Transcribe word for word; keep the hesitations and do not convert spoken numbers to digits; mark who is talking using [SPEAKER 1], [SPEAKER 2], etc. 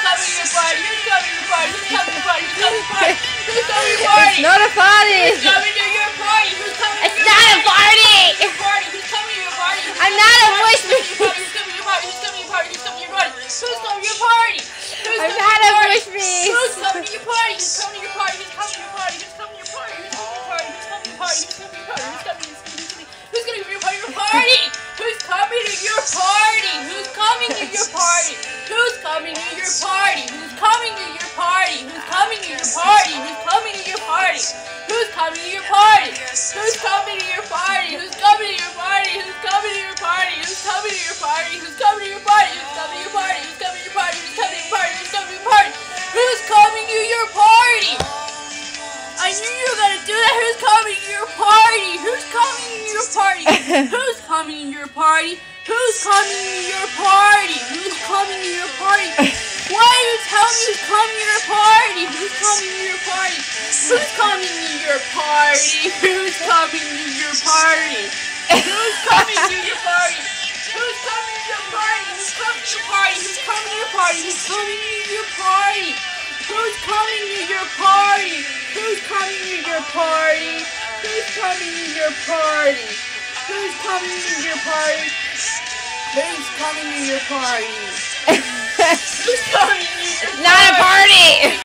[SPEAKER 1] coming to your party? Who's coming to your party? Who's coming to your party? Who's coming to your party? Who's coming to your party?
[SPEAKER 2] It's not a party.
[SPEAKER 1] Who's coming to your party? Who's coming to
[SPEAKER 2] It's
[SPEAKER 1] your
[SPEAKER 2] not a party.
[SPEAKER 1] party? Who's coming to your party?
[SPEAKER 2] I'm not a voice
[SPEAKER 1] Who's coming to your party? Who's coming to your party? Who's coming to your party? Who's coming to your party? Who's
[SPEAKER 2] I'm
[SPEAKER 1] coming to
[SPEAKER 2] not
[SPEAKER 1] your
[SPEAKER 2] a
[SPEAKER 1] party?
[SPEAKER 2] voice bee.
[SPEAKER 1] Who's coming to your party? Who's coming to your party? Who's coming to your party? Who's coming to your party? Who's coming to your party? Who's coming to your party? Who's coming to your party? Who's coming? Who's coming to your party? Who's coming to your party? Who's coming to your party? Who's coming to your party? Who's coming to your party? Who's coming to your party? Who's coming to your party? Who's coming to your party? Who's coming to your party? Who's coming to your party? Who's coming to your party? Who's coming to your party? Who's coming to your party? Who's coming to your party? Who's coming to your party? Who's coming to your party? Who's coming to your party? Who's coming to your party? I knew you were gonna do that. Who's coming to your party? Who's coming to your party? Who's coming to your party? Who's coming to your party? Who's coming to your party? Why do you tell me who's coming to your party? Who's coming to your party? Who's coming to your party? Who's coming to your party? Who's coming to your party? Who's coming to your party? Who's coming to your party? Who's coming to your party? Who's coming to your party? Who's coming to your party? Who's coming to your party? Who's coming to your party? Who's coming to your party? Who's coming to your party? Who's coming to your party?
[SPEAKER 2] Not a party.